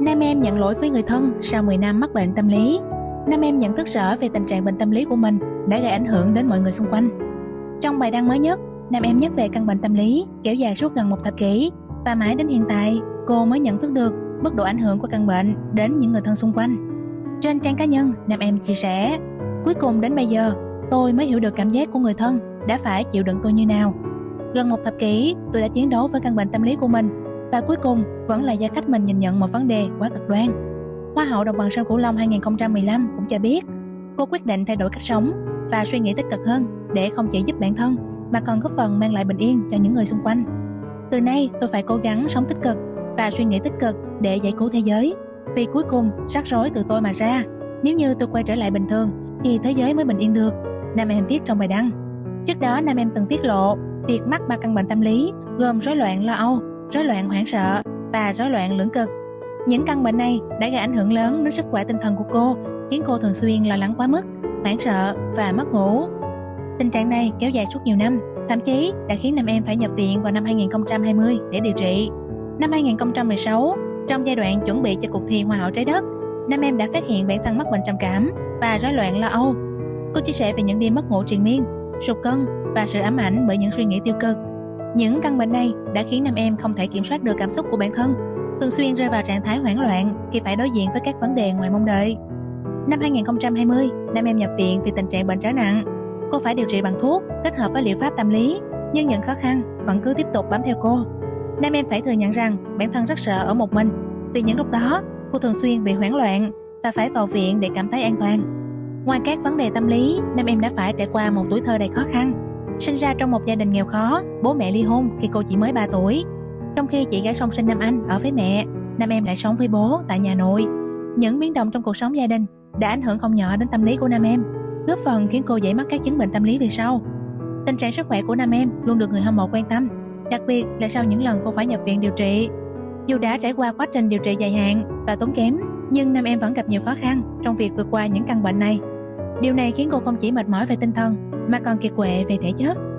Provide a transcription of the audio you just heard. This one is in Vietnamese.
Nam em nhận lỗi với người thân sau 10 năm mắc bệnh tâm lý. Nam em nhận thức rõ về tình trạng bệnh tâm lý của mình đã gây ảnh hưởng đến mọi người xung quanh. Trong bài đăng mới nhất, Nam em nhắc về căn bệnh tâm lý kéo dài suốt gần 1 thập kỷ và mãi đến hiện tại cô mới nhận thức được mức độ ảnh hưởng của căn bệnh đến những người thân xung quanh. Trên trang cá nhân, Nam em chia sẻ: cuối cùng đến bây giờ, tôi mới hiểu được cảm giác của người thân đã phải chịu đựng tôi như nào. Gần 1 thập kỷ, tôi đã chiến đấu với căn bệnh tâm lý của mình và cuối cùng vẫn là do cách mình nhìn nhận một vấn đề quá cực đoan. Hoa hậu Đồng bằng sông Cửu Long 2015 cũng cho biết cô quyết định thay đổi cách sống và suy nghĩ tích cực hơn để không chỉ giúp bản thân mà còn góp phần mang lại bình yên cho những người xung quanh. Từ nay tôi phải cố gắng sống tích cực và suy nghĩ tích cực để giải cứu thế giới, vì cuối cùng rắc rối từ tôi mà ra. Nếu như tôi quay trở lại bình thường thì thế giới mới bình yên được, Nam em viết trong bài đăng. Trước đó Nam em từng tiết lộ việc mắc 3 căn bệnh tâm lý gồm rối loạn lo âu, rối loạn hoảng sợ và rối loạn lưỡng cực. Những căn bệnh này đã gây ảnh hưởng lớn đến sức khỏe tinh thần của cô, khiến cô thường xuyên lo lắng quá mức, hoảng sợ và mất ngủ. Tình trạng này kéo dài suốt nhiều năm, thậm chí đã khiến Nam em phải nhập viện vào năm 2020 để điều trị. Năm 2016, trong giai đoạn chuẩn bị cho cuộc thi Hoa hậu Trái đất, Nam em đã phát hiện bản thân mắc bệnh trầm cảm và rối loạn lo âu. Cô chia sẻ về những đêm mất ngủ triền miên, sụt cân và sự ám ảnh bởi những suy nghĩ tiêu cực. Những căn bệnh này đã khiến Nam em không thể kiểm soát được cảm xúc của bản thân, thường xuyên rơi vào trạng thái hoảng loạn khi phải đối diện với các vấn đề ngoài mong đợi. Năm 2020, Nam em nhập viện vì tình trạng bệnh trở nặng. Cô phải điều trị bằng thuốc kết hợp với liệu pháp tâm lý, nhưng những khó khăn vẫn cứ tiếp tục bám theo cô. Nam em phải thừa nhận rằng bản thân rất sợ ở một mình, vì những lúc đó cô thường xuyên bị hoảng loạn và phải vào viện để cảm thấy an toàn. Ngoài các vấn đề tâm lý, Nam em đã phải trải qua một tuổi thơ đầy khó khăn. Sinh ra trong một gia đình nghèo khó, bố mẹ ly hôn khi cô chỉ mới 3 tuổi. Trong khi chị gái song sinh Nam Anh ở với mẹ, Nam em lại sống với bố tại nhà nội. Những biến động trong cuộc sống gia đình đã ảnh hưởng không nhỏ đến tâm lý của Nam em, góp phần khiến cô dễ mắc các chứng bệnh tâm lý về sau. Tình trạng sức khỏe của Nam em luôn được người hâm mộ quan tâm, đặc biệt là sau những lần cô phải nhập viện điều trị. Dù đã trải qua quá trình điều trị dài hạn và tốn kém, nhưng Nam em vẫn gặp nhiều khó khăn trong việc vượt qua những căn bệnh này. Điều này khiến cô không chỉ mệt mỏi về tinh thần mà còn kiệt quệ về thể chất.